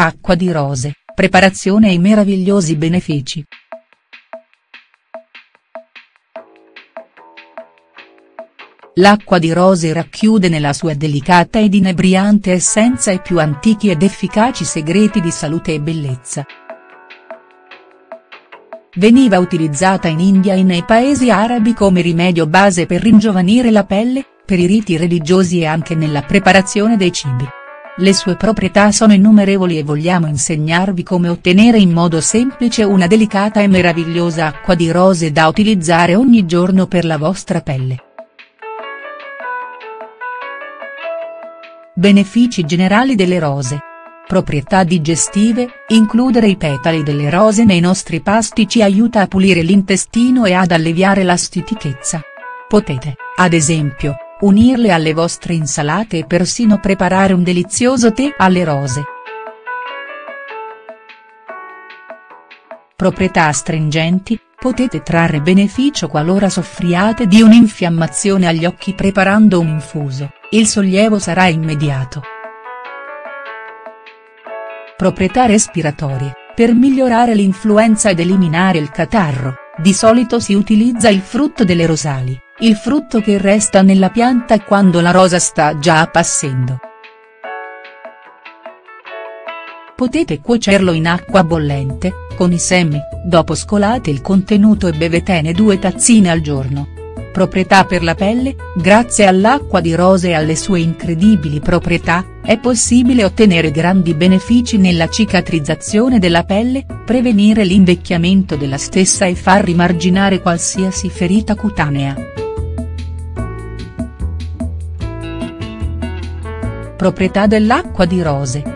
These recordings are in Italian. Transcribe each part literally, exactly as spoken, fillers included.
Acqua di rose, preparazione e i meravigliosi benefici. L'acqua di rose racchiude nella sua delicata ed inebriante essenza i più antichi ed efficaci segreti di salute e bellezza. Veniva utilizzata in India e nei paesi arabi come rimedio base per ringiovanire la pelle, per i riti religiosi e anche nella preparazione dei cibi. Le sue proprietà sono innumerevoli e vogliamo insegnarvi come ottenere in modo semplice una delicata e meravigliosa acqua di rose da utilizzare ogni giorno per la vostra pelle. Benefici generali delle rose. Proprietà digestive, includere i petali delle rose nei nostri pasti ci aiuta a pulire l'intestino e ad alleviare la stitichezza. Potete, ad esempio, unirle alle vostre insalate e persino preparare un delizioso tè alle rose. Proprietà astringenti, potete trarre beneficio qualora soffriate di un'infiammazione agli occhi preparando un infuso, il sollievo sarà immediato. Proprietà respiratorie, per migliorare l'influenza ed eliminare il catarro, di solito si utilizza il frutto delle rosali, il frutto che resta nella pianta quando la rosa sta già appassendo. Potete cuocerlo in acqua bollente, con i semi, dopo scolate il contenuto e bevetene due tazzine al giorno. Proprietà per la pelle, grazie all'acqua di rose e alle sue incredibili proprietà, è possibile ottenere grandi benefici nella cicatrizzazione della pelle, prevenire l'invecchiamento della stessa e far rimarginare qualsiasi ferita cutanea. Proprietà dell'acqua di rose.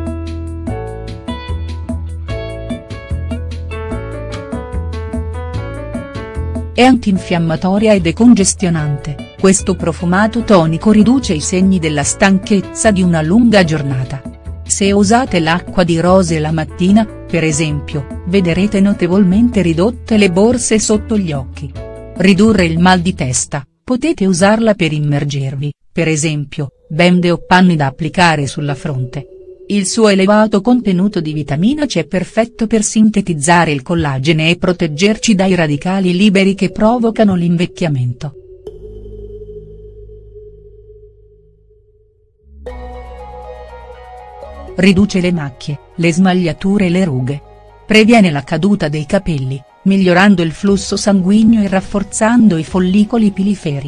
È antinfiammatoria e decongestionante, questo profumato tonico riduce i segni della stanchezza di una lunga giornata. Se usate l'acqua di rose la mattina, per esempio, vedrete notevolmente ridotte le borse sotto gli occhi. Ridurre il mal di testa, potete usarla per immergervi, per esempio, bende o panni da applicare sulla fronte. Il suo elevato contenuto di vitamina C è perfetto per sintetizzare il collagene e proteggerci dai radicali liberi che provocano l'invecchiamento. Riduce le macchie, le smagliature e le rughe. Previene la caduta dei capelli, migliorando il flusso sanguigno e rafforzando i follicoli piliferi.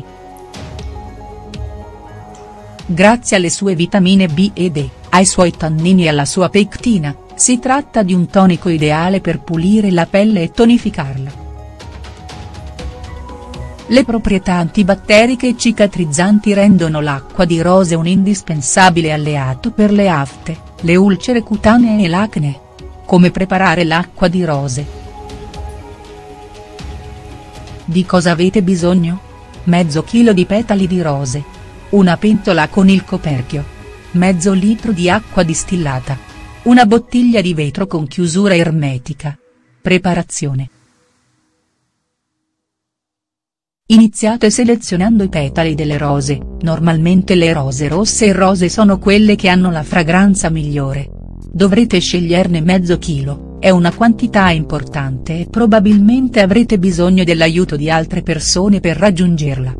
Grazie alle sue vitamine B e D, ai suoi tannini e alla sua pectina, si tratta di un tonico ideale per pulire la pelle e tonificarla. Le proprietà antibatteriche e cicatrizzanti rendono l'acqua di rose un indispensabile alleato per le afte, le ulcere cutanee e l'acne. Come preparare l'acqua di rose? Di cosa avete bisogno? Mezzo chilo di petali di rose. Una pentola con il coperchio. Mezzo litro di acqua distillata. Una bottiglia di vetro con chiusura ermetica. Preparazione. Iniziate selezionando i petali delle rose, normalmente le rose rosse e rose sono quelle che hanno la fragranza migliore. Dovrete sceglierne mezzo chilo, è una quantità importante e probabilmente avrete bisogno dell'aiuto di altre persone per raggiungerla.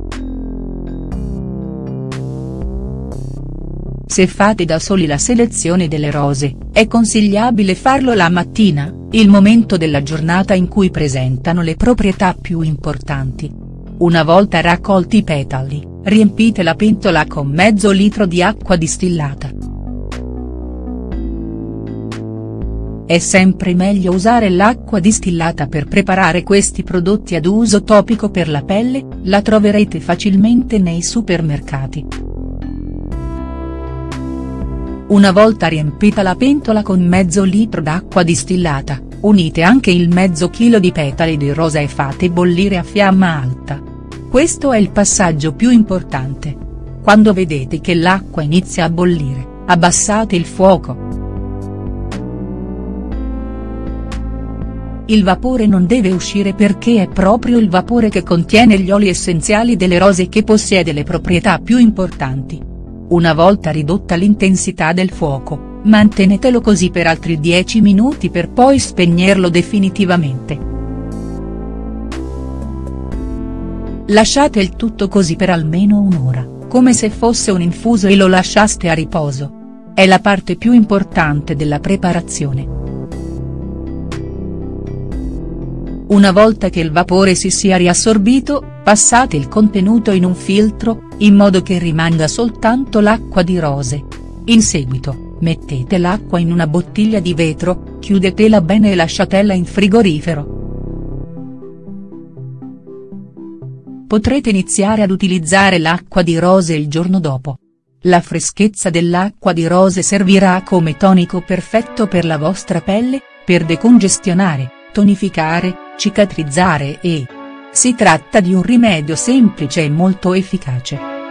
Se fate da soli la selezione delle rose, è consigliabile farlo la mattina, il momento della giornata in cui presentano le proprietà più importanti. Una volta raccolti i petali, riempite la pentola con mezzo litro di acqua distillata. È sempre meglio usare l'acqua distillata per preparare questi prodotti ad uso topico per la pelle, la troverete facilmente nei supermercati. Una volta riempita la pentola con mezzo litro d'acqua distillata, unite anche il mezzo chilo di petali di rosa e fate bollire a fiamma alta. Questo è il passaggio più importante. Quando vedete che l'acqua inizia a bollire, abbassate il fuoco. Il vapore non deve uscire perché è proprio il vapore che contiene gli oli essenziali delle rose che possiede le proprietà più importanti. Una volta ridotta l'intensità del fuoco, Mantenetelo così per altri dieci minuti per poi spegnerlo definitivamente. Lasciate il tutto così per almeno un'ora, come se fosse un infuso e lo lasciaste a riposo. È la parte più importante della preparazione. Una volta che il vapore si sia riassorbito, passate il contenuto in un filtro, in modo che rimanga soltanto l'acqua di rose. In seguito, mettete l'acqua in una bottiglia di vetro, chiudetela bene e lasciatela in frigorifero. Potrete iniziare ad utilizzare l'acqua di rose il giorno dopo. La freschezza dell'acqua di rose servirà come tonico perfetto per la vostra pelle, per decongestionare, tonificare, cicatrizzare e… Si tratta di un rimedio semplice e molto efficace.